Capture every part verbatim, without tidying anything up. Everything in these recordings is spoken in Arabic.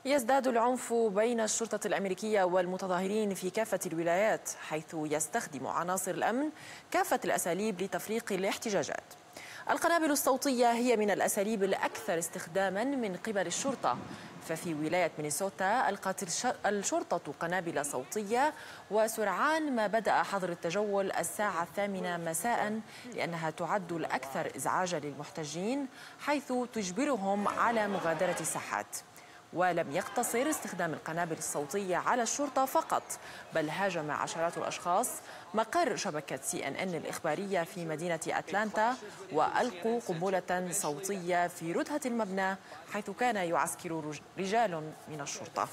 يزداد العنف بين الشرطة الأمريكية والمتظاهرين في كافة الولايات، حيث يستخدم عناصر الأمن كافة الأساليب لتفريق الاحتجاجات. القنابل الصوتية هي من الأساليب الأكثر استخداما من قبل الشرطة، ففي ولاية مينيسوتا ألقت الشرطة قنابل صوتية، وسرعان ما بدأ حظر التجول الساعة الثامنة مساء لأنها تعد الأكثر إزعاجا للمحتجين، حيث تجبرهم على مغادرة الساحات. ولم يقتصر استخدام القنابل الصوتية على الشرطة فقط، بل هاجم عشرات الأشخاص مقر شبكة سي إن إن الإخبارية في مدينة أتلانتا، وألقوا قنبلة صوتية في ردهة المبنى حيث كان يعسكر رجال من الشرطة.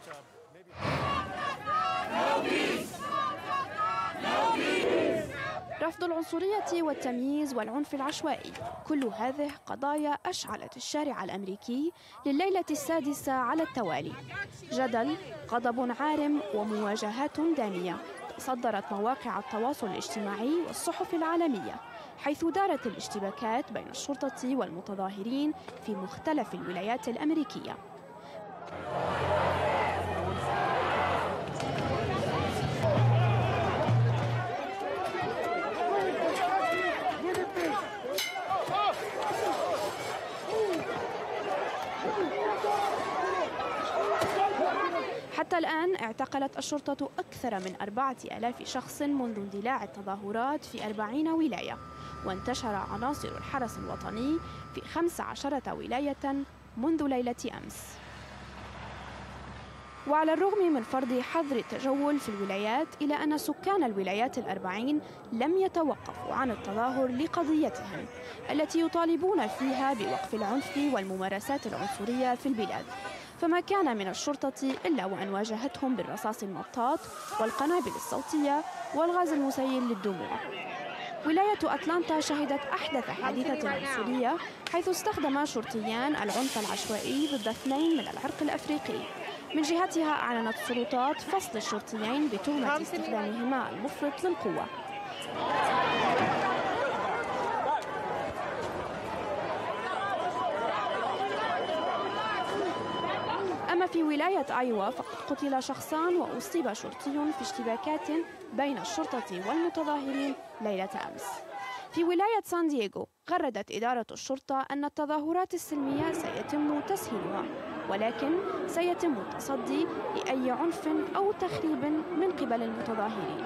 رفض العنصرية والتمييز والعنف العشوائي، كل هذه قضايا أشعلت الشارع الأمريكي لليلة السادسة على التوالي. جدل، غضب عارم ومواجهات دامية تصدرت مواقع التواصل الاجتماعي والصحف العالمية، حيث دارت الاشتباكات بين الشرطة والمتظاهرين في مختلف الولايات الأمريكية. حتى الآن اعتقلت الشرطة أكثر من أربعة آلاف شخص منذ اندلاع التظاهرات في أربعين ولاية، وانتشر عناصر الحرس الوطني في خمس عشرة ولاية منذ ليلة أمس. وعلى الرغم من فرض حظر التجول في الولايات، إلا أن سكان الولايات الأربعين لم يتوقفوا عن التظاهر لقضيتهم التي يطالبون فيها بوقف العنف والممارسات العنصرية في البلاد، فما كان من الشرطة إلا وأن واجهتهم بالرصاص المطاط والقنابل الصوتية والغاز المسيل للدموع. ولاية أتلانتا شهدت أحدث حادثة عنصرية، حيث استخدم شرطيان العنف العشوائي ضد اثنين من العرق الأفريقي. من جهتها أعلنت السلطات فصل الشرطيين بتهمة استخدامهما المفرط للقوة. أما في ولاية أيوا فقد قتل شخصان وأصيب شرطي في اشتباكات بين الشرطة والمتظاهرين ليلة أمس. في ولاية سان دييغو غردت إدارة الشرطة أن التظاهرات السلمية سيتم تسهيلها، ولكن سيتم التصدي لأي عنف أو تخريب من قبل المتظاهرين.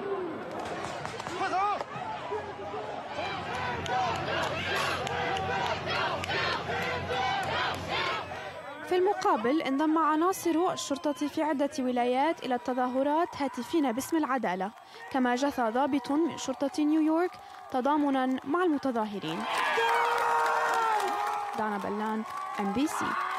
في المقابل انضم عناصر الشرطة في عدة ولايات إلى التظاهرات هاتفين باسم العدالة، كما جثى ضابط من شرطة نيويورك تضامنا مع المتظاهرين. دانا بلان، إم بي سي.